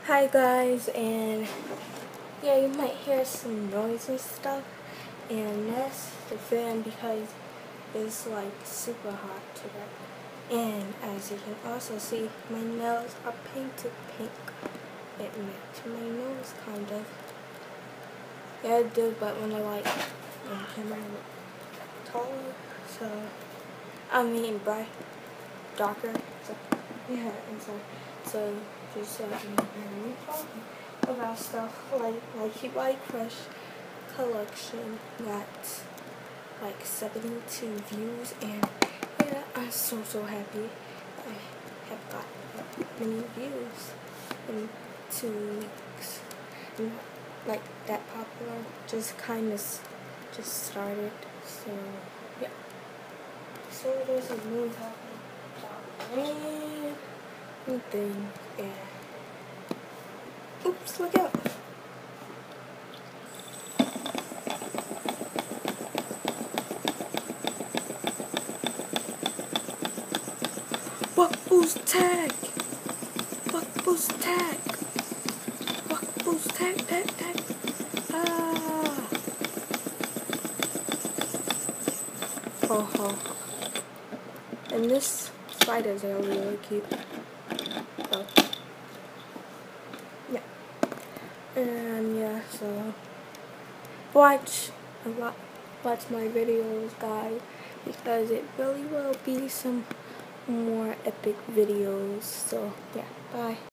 Hi guys, and yeah, you might hear some noise and stuff, and that's the fan because it's like super hot today. And as you can also see, my nails are painted pink. It matches my nose kind of. Yeah, it did, but when I like on camera I look taller, so I mean bright, darker. So yeah, and so just so I can hear me talking about stuff like my crush collection got like 72 views, and yeah, I'm so happy I have got that many views in 2 weeks. And like that popular just kind of just started, so yeah. So there's a new happening and thing, yeah. Oops, look out. Buck boost tag! Buck boost tag! Buck boost tag! Ah! Oh. And this spiders are really cute. So, yeah. And yeah, so watch my videos, guys, because it really will be some more epic videos. So yeah, bye.